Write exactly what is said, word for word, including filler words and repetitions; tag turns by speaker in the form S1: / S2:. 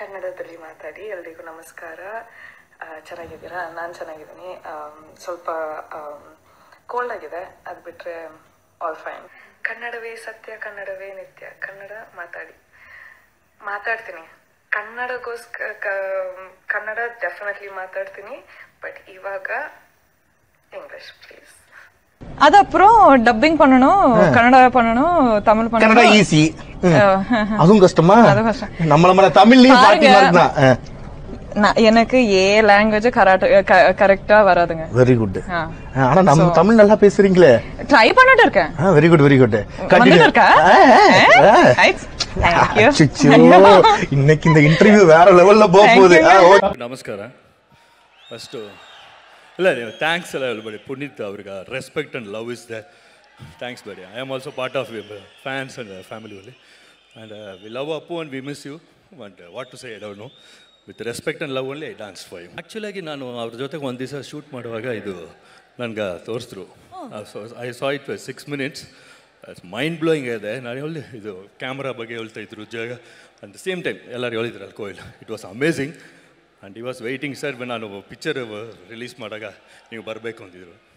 S1: ಕನ್ನಡದಲ್ಲಿ ಮಾತಾಡಿ. ಎಲ್ರಿಗೂ ನಮಸ್ಕಾರ. ಚೆನ್ನಾಗಿದ್ದೀರಾ? ನಾನು ಚೆನ್ನಾಗಿದ್ದೀನಿ. ಸ್ವಲ್ಪ ಕೋಲ್ಡ್ ಆಗಿದೆ, ಅದು ಬಿಟ್ಟರೆ ಆಲ್ ಫೈನ್. ಕನ್ನಡವೇ ಸತ್ಯ, ಕನ್ನಡವೇ ನಿತ್ಯ. ಕನ್ನಡ ಮಾತಾಡಿ. ಮಾತಾಡ್ತೀನಿ ಕನ್ನಡಗೋಸ್ಕರ, ಕನ್ನಡ ಡೆಫಿನೆಟ್ಲಿ ಮಾತಾಡ್ತೀನಿ. பட் இவாக இங்கிலீஷ் ப்ளீஸ்.
S2: அது அப்புறம் டப்பிங் பண்ணணும், கன்னடா பண்ணணும், தமிழ் பண்ணணும்.
S3: கன்னடா ஈஸி, அதுவும் கஷ்டமா?
S2: அதுவும் கஷ்டம்.
S3: நம்மள மாதிரி தமிழ்லயும் பாட்டி மாதிரி தான்.
S2: எனக்கு ஏ லாங்குவேஜ் கரெக்டா வராதுங்க.
S3: Very good. ஆனா நம்ம தமிழ் நல்லா பேசுறீங்களே.
S2: ட்ரை பண்ணிட்டு இருக்கேன்.
S3: Very good very good.
S2: கண்டிப்பா இருக்கா?
S3: இன்னைக்கு இந்த இன்டர்வியூ வேற லெவல்ல போக போகுது.
S4: ನಮಸ್ಕಾರ. ಫಸ್ಟು ಇಲ್ಲ ನೀವು ಥ್ಯಾಂಕ್ಸ್ ಎಲ್ಲ ಹೇಳ್ಬೇಡಿ. ಪುನೀತ್ ಅವ್ರಿಗೆ respect and love is the thanks ಬೇಡಿ. I am also part of fans and family only and we love Appu and we miss you and what to say I don't know. With respect and love only I dance for you. ಆ್ಯಕ್ಚುಲಾಗಿ ನಾನು ಅವ್ರ ಜೊತೆಗೆ ಒಂದು ದಿವಸ shoot ಮಾಡುವಾಗ ಇದು ನನಗೆ ತೋರಿಸಿದ್ರು. I saw it six minutes. Mind blowing ಇದೆ. ನಾನು ಹೇಳಿ ಇದು ಕ್ಯಾಮ್ರಾ ಬಗ್ಗೆ ಹೇಳ್ತಾ ಇದ್ರು ಜಾಗ ಅಟ್ ದ ಸೇಮ್ ಟೈಮ್ ಎಲ್ಲರೂ ಹೇಳಿದ್ರಲ್ಲ ಕೋಯಿಲ್. ಇಟ್ ವಾಸ್ ಅಮೇಝಿಂಗ್ ಆ್ಯಂಡ್ ಈ ವಾಸ್ ವೆಯ್ಟಿಂಗ್ ಸರ್. ನಾನು ಪಿಕ್ಚರ್ ರಿಲೀಸ್ ಮಾಡಾಗ ನೀವು ಬರಬೇಕು ಅಂತಿದ್ರು.